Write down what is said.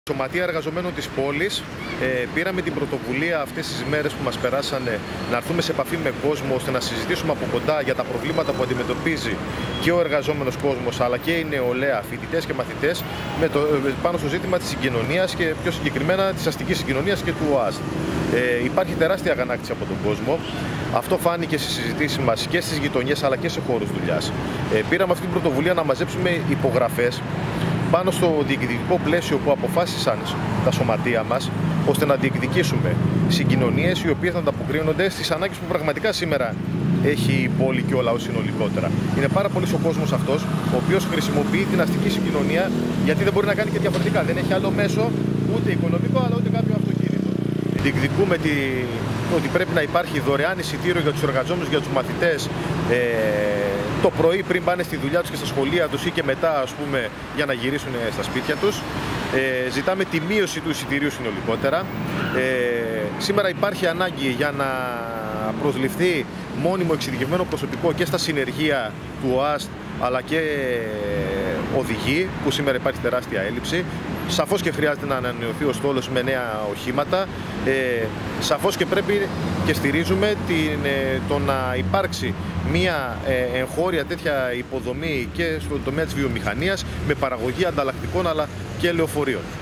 Σωματεία εργαζομένων της πόλης πήραμε την πρωτοβουλία αυτές τις μέρες που μας περάσανε να έρθουμε σε επαφή με κόσμο ώστε να συζητήσουμε από κοντά για τα προβλήματα που αντιμετωπίζει και ο εργαζόμενος κόσμος αλλά και η νεολαία, φοιτητές και μαθητές πάνω στο ζήτημα της συγκοινωνίας και πιο συγκεκριμένα της αστικής συγκοινωνίας και του ΟΑΣΤ. Υπάρχει τεράστια αγανάκτηση από τον κόσμο. Αυτό φάνηκε στις συζητήσεις μας και στις γειτονιές αλλά και σε χώρους δουλειάς. Πήραμε αυτή την πρωτοβουλία να μαζέψουμε υπογραφές πάνω στο διεκδικητικό πλαίσιο που αποφάσισαν τα σωματεία μας, ώστε να διεκδικήσουμε συγκοινωνίες οι οποίες να ανταποκρίνονται στις ανάγκες που πραγματικά σήμερα έχει η πόλη και ο λαός συνολικότερα. Είναι πάρα πολύς ο κόσμος αυτός, ο οποίος χρησιμοποιεί την αστική συγκοινωνία γιατί δεν μπορεί να κάνει και διαφορετικά. Δεν έχει άλλο μέσο, ούτε οικονομικό, αλλά ούτε κάποιο αυτοκίνητο. Διεκδικούμε ότι πρέπει να υπάρχει δωρεάν εισιτήριο για τους εργαζόμενους, για τους μαθητές, το πρωί πριν πάνε στη δουλειά τους και στα σχολεία τους ή και μετά, ας πούμε, για να γυρίσουν στα σπίτια τους. Ζητάμε τη μείωση του εισιτηρίου συνολικότερα. Σήμερα υπάρχει ανάγκη για να προσληφθεί μόνιμο εξειδικευμένο προσωπικό και στα συνεργεία του ΟΑΣΤ αλλά και οδηγοί, που σήμερα υπάρχει τεράστια έλλειψη. Σαφώς και χρειάζεται να ανανεωθεί ο στόλος με νέα οχήματα. Σαφώς και πρέπει και στηρίζουμε το να υπάρξει μια εγχώρια τέτοια υποδομή και στον τομέα της βιομηχανίας με παραγωγή ανταλλακτικών αλλά και λεωφορείων.